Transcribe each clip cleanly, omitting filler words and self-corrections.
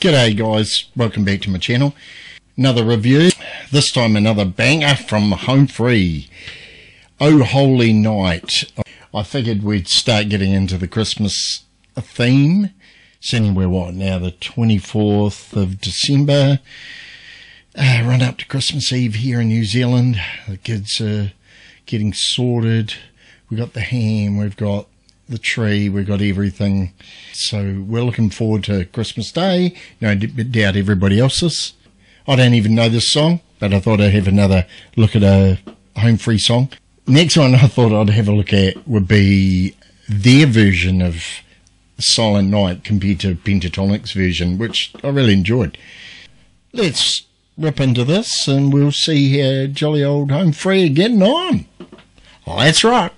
G'day guys, welcome back to my channel. Another review, this time another banger from Home Free. Oh Holy Night. I figured we'd start getting into the Christmas theme, seeing we're what now, the 24th of December. Run up to Christmas Eve here in New Zealand. The kids are getting sorted. We've got the ham, we've got the tree, we've got everything. So we're looking forward to Christmas Day. No doubt everybody else is. I don't even know this song, but I thought I'd have another look at a Home Free song. Next one I thought I'd have a look at would be their version of Silent Night compared to Pentatonic's version, which I really enjoyed. Let's rip into this and we'll see how jolly old Home Free are getting on. Let's rock.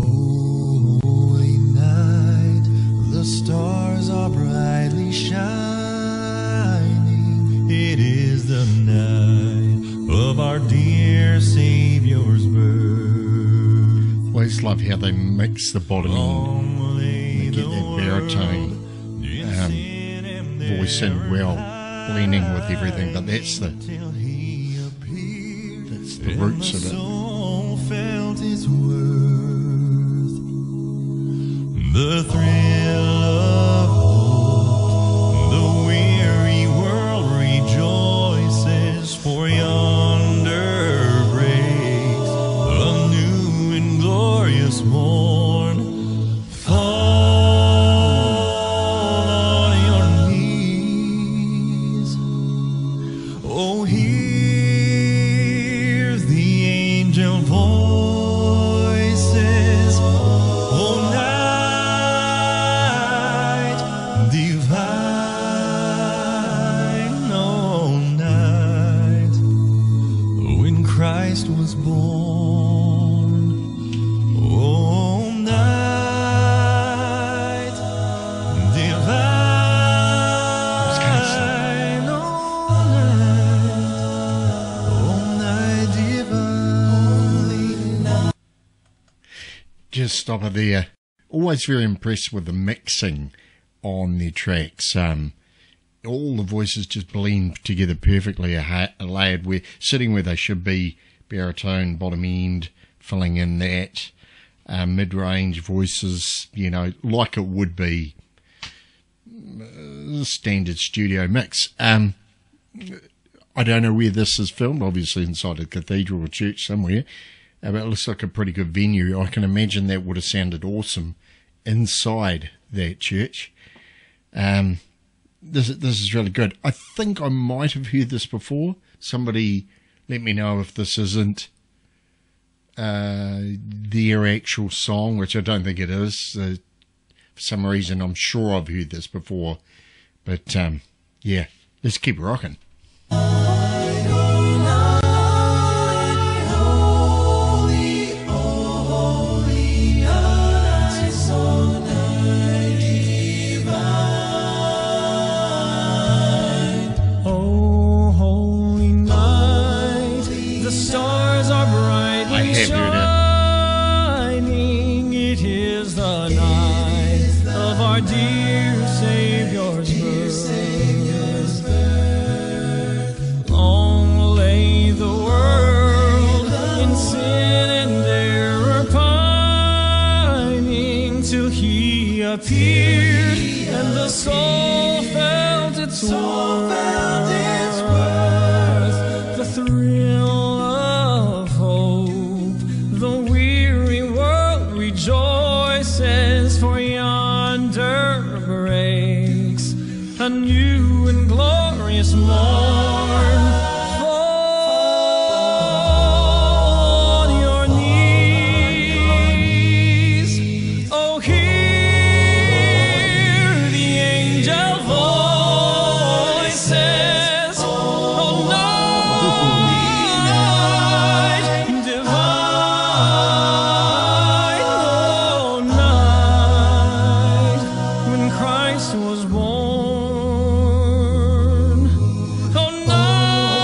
The stars are brightly shining. It is the night of our dear Savior's birth. Always love how they mix the bottom end. They get that baritone voice in well, blending with everything. But that's the roots of it. Felt its worth. The thrill of hope, the weary world rejoices, for yonder breaks a new and glorious morn. Fall on your knees, oh, hear the angel voices, oh, night divine, oh, night when Christ was born, oh, night divine, oh, night divine. Just stop it there. Always very impressed with the mixing on their tracks. All the voices just blend together perfectly, layered, sitting where they should be. Baritone, bottom end, filling in that. Mid-range voices, you know, like it would be standard studio mix. I don't know where this is filmed, obviously inside a cathedral or church somewhere. But it looks like a pretty good venue. I can imagine that would have sounded awesome inside that church. This is really good. I think I might have heard this before. Somebody let me know if this isn't their actual song, which I don't think it is. For some reason, I'm sure I've heard this before. But, yeah, let's keep rocking. Shining, it is the night of our dear Savior's birth. Long lay the world in sin and error pining, till He appeared and the soul felt its worth. The thrill of hope, the weary world rejoices, for yonder breaks a new and glorious morn. Fall on your knees, oh, hear the angel voices, oh, night divine, oh, night when Christ was born, oh, night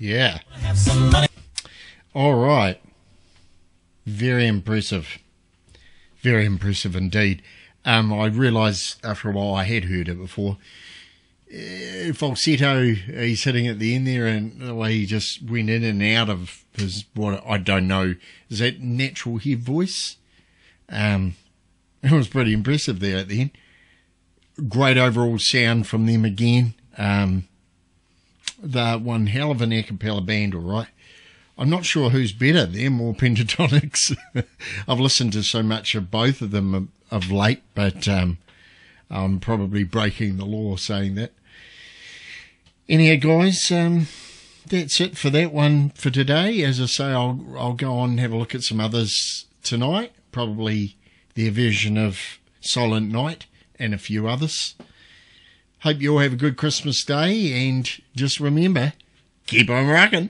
Yeah. All right. Very impressive. Very impressive indeed. I realised after a while I had heard it before. Falsetto, he's hitting at the end there, and the way he just went in and out of his, what I don't know, is that natural head voice? It was pretty impressive there at the end. Great overall sound from them again. They're one hell of an a cappella band, all right. I'm not sure who's better, them or Pentatonics. I've listened to so much of both of them of late, but I'm probably breaking the law saying that. Anyhow, guys, that's it for that one for today. As I say, I'll go on and have a look at some others tonight, probably their version of Silent Night and a few others. Hope you all have a good Christmas day, and just remember, keep on rocking.